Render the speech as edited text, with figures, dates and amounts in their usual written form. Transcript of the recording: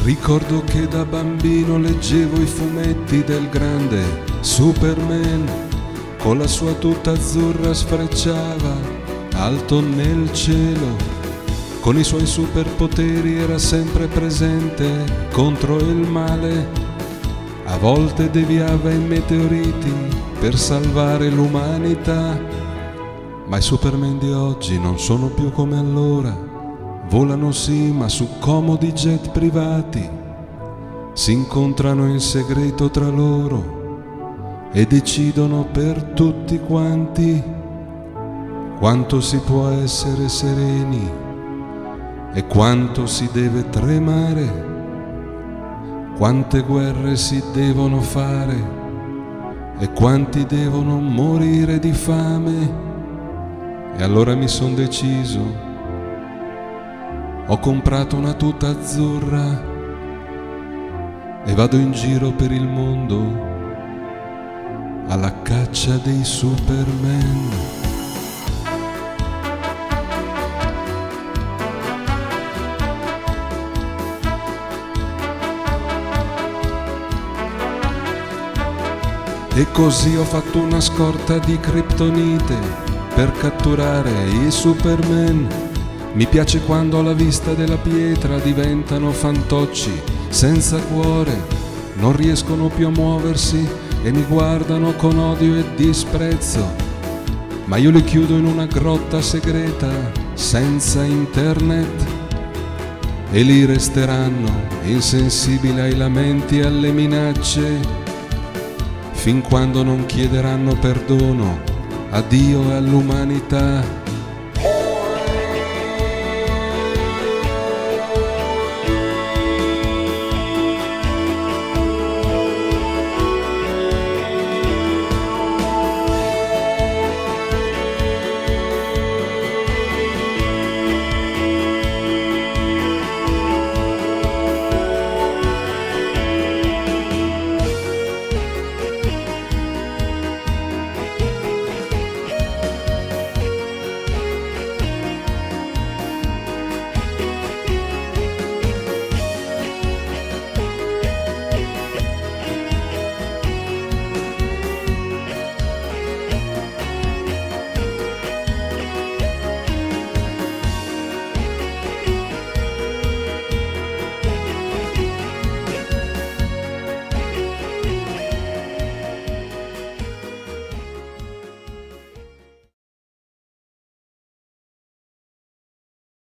Ricordo che da bambino leggevo i fumetti del grande Superman, con la sua tuta azzurra sfrecciava alto nel cielo. Con i suoi superpoteri era sempre presente contro il male. A volte deviava i meteoriti per salvare l'umanità. Ma i Superman di oggi non sono più come allora. Volano sì, ma su comodi jet privati. Si incontrano in segreto tra loro e decidono per tutti quanti quanto si può essere sereni e quanto si deve tremare, quante guerre si devono fare e quanti devono morire di fame. E allora mi son deciso. Ho comprato una tuta azzurra e vado in giro per il mondo alla caccia dei Superman. E così ho fatto una scorta di kryptonite per catturare i Superman. Mi piace quando alla vista della pietra diventano fantocci senza cuore, non riescono più a muoversi e mi guardano con odio e disprezzo. Ma io li chiudo in una grotta segreta senza internet e lì resteranno insensibili ai lamenti e alle minacce, fin quando non chiederanno perdono a Dio e all'umanità.